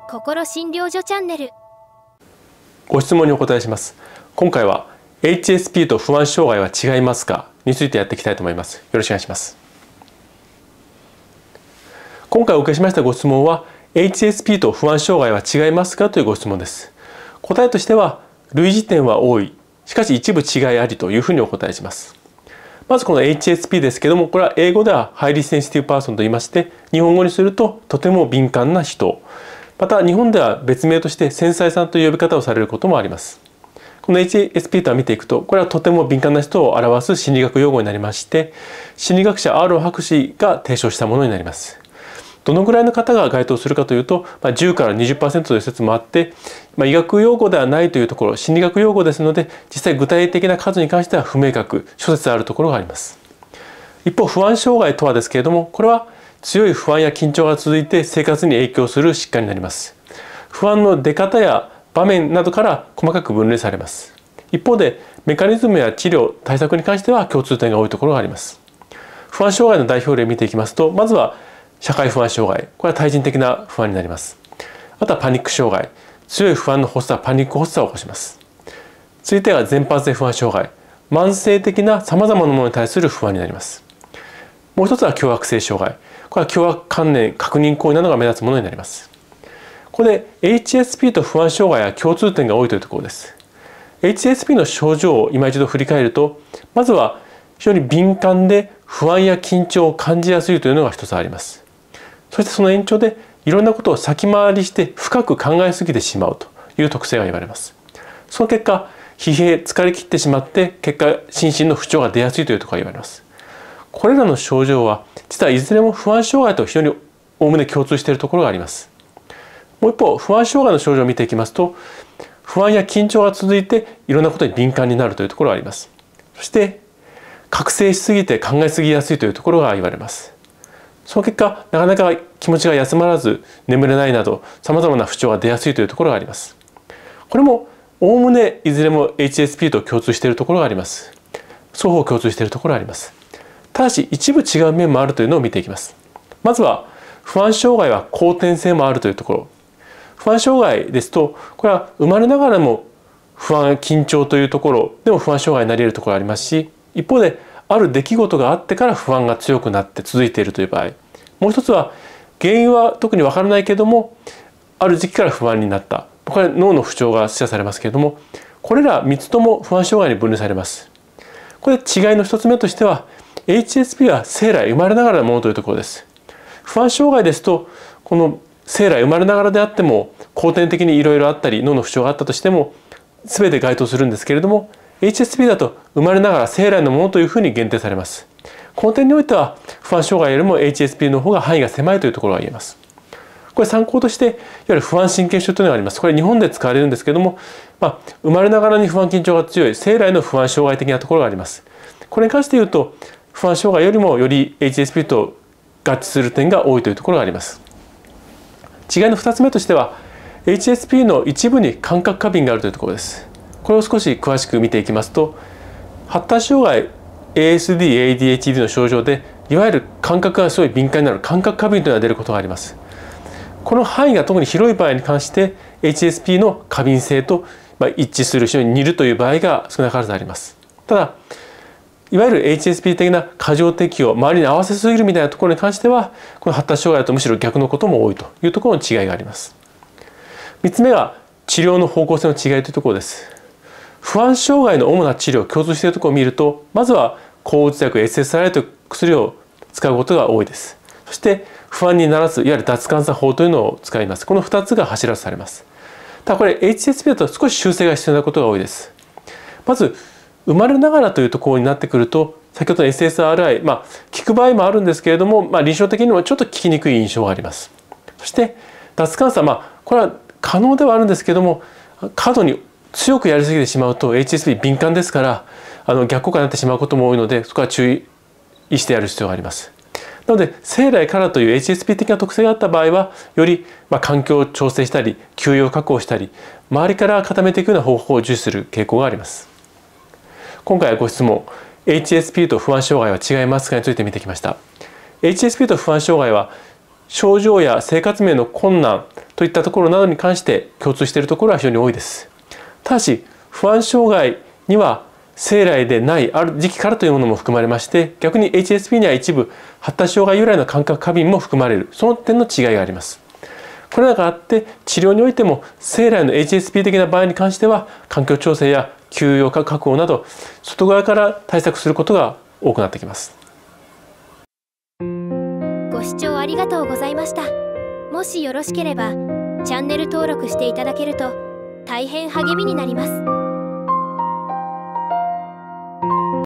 心診療所チャンネル。 ご質問にお答えします。今回は HSP と不安障害は違いますかについてやっていきたいと思います。よろしくお願いします。今回お受けしましたご質問は HSP と不安障害は違いますかというご質問です。答えとしては類似点は多い、しかし一部違いありというふうにお答えします。まずこの HSP ですけども、これは英語ではハイリーセンシティブパーソンと言いまして、日本語にするととても敏感な人、また日本では別名として繊細さんという呼び方をされることもあります。この HSP とは見ていくと、これはとても敏感な人を表す心理学用語になりまして、心理学者アーロン博士が提唱したものになります。どのぐらいの方が該当するかというと、10から 20% という説もあって、医学用語ではないというところ、心理学用語ですので、実際具体的な数に関しては不明確、諸説あるところがあります。一方、不安障害とはですけれども、これは強い不安や緊張が続いて生活に影響する疾患になります。不安の出方や場面などから細かく分類されます。一方で、メカニズムや治療、対策に関しては共通点が多いところがあります。不安障害の代表例を見ていきますと、まずは社会不安障害、これは対人的な不安になります。あとはパニック障害、強い不安の発作、パニック発作を起こします。続いては全般性不安障害、慢性的なさまざまなものに対する不安になります。もう一つは強迫性障害、これは強迫観念、確認行為などが目立つものになります。ここで HSP と不安障害は共通点が多いというところです。HSP の症状を今一度振り返ると、まずは非常に敏感で不安や緊張を感じやすいというのが一つあります。そしてその延長でいろんなことを先回りして深く考えすぎてしまうという特性が言われます。その結果、疲弊、疲れ切ってしまって結果心身の不調が出やすいというところが言われます。これらの症状は実はいずれも不安障害と非常におおむね共通しているところがあります。もう一方、不安障害の症状を見ていきますと、不安や緊張が続いていろんなことに敏感になるというところがあります。そして覚醒しすぎて考えすぎやすいというところが言われます。その結果、なかなか気持ちが休まらず眠れないなどさまざまな不調が出やすいというところがあります。これもおおむねいずれも HSP と共通しているところがあります。双方共通しているところがあります。ただし一部違う面もあるというのを見ていきます。まずは不安障害は後天性もあるというところ。不安障害ですと、これは生まれながらも不安緊張というところでも不安障害になり得るところがありますし、一方である出来事があってから不安が強くなって続いているという場合、もう一つは原因は特にわからないけれどもある時期から不安になった、これは脳の不調が示唆されますけれども、これら3つとも不安障害に分類されます。これ違いの1つ目としては HSP は生来生まれながらのものというところです。不安障害ですと、この生来生まれながらであっても後天的にいろいろあったり脳の不調があったとしても全て該当するんですけれども、 HSP だと生まれながら生来のものというふうに限定されます。この点においては不安障害よりも HSP の方が範囲が狭いというところが言えます。これ参考としていわゆる不安神経症というのがあります。これ日本で使われるんですけれども、生まれながらに不安緊張が強い生来の不安障害的なところがあります。これに関して言うと不安障害よりもより HSP と合致する点が多いというところがあります。違いの2つ目としては HSP の一部に感覚過敏があるというところです。これを少し詳しく見ていきますと、発達障害 ASD、ADHD の症状でいわゆる感覚がすごい敏感になる感覚過敏というのが出ることがあります。この範囲が特に広い場合に関して HSP の過敏性と一致する、非常に似るという場合が少なからずあります。ただいわゆる HSP 的な過剰適応、周りに合わせすぎるみたいなところに関してはこの発達障害だとむしろ逆のことも多いというところの違いがあります。3つ目が治療の方向性の違いというところです。不安障害の主な治療、共通しているところを見ると、まずは抗うつ薬 SSRI という薬を使うことが多いです。そして不安にならすいわゆる脱感作法というのを使います。この2つが柱とされます。ただこれ HSP だと少し修正が必要なことが多いです。まず生まれながらというところになってくると、先ほどの SSRI、効く場合もあるんですけれども、臨床的にもちょっと効きにくい印象があります。そして脱感作、これは可能ではあるんですけれども、過度に強くやりすぎてしまうと HSP 敏感ですから逆効果になってしまうことも多いので、そこは注意してやる必要があります。なので生来からという HSP 的な特性があった場合はより環境を調整したり休養確保したり周りから固めていくような方法を重視する傾向があります。今回はご質問 HSP と不安障害は違いますかについて見てきました。HSP と不安障害は症状や生活面の困難といったところなどに関して共通しているところは非常に多いです。ただし不安障害には生来でないある時期からというものも含まれまして、逆に HSP には一部発達障害由来の感覚過敏も含まれる、その点の違いがあります。これらがあって治療においても生来の HSP 的な場合に関しては環境調整や休養確保など外側から対策することが多くなってきます。 ご視聴ありがとうございました。もしよろしければチャンネル登録していただけると大変励みになります。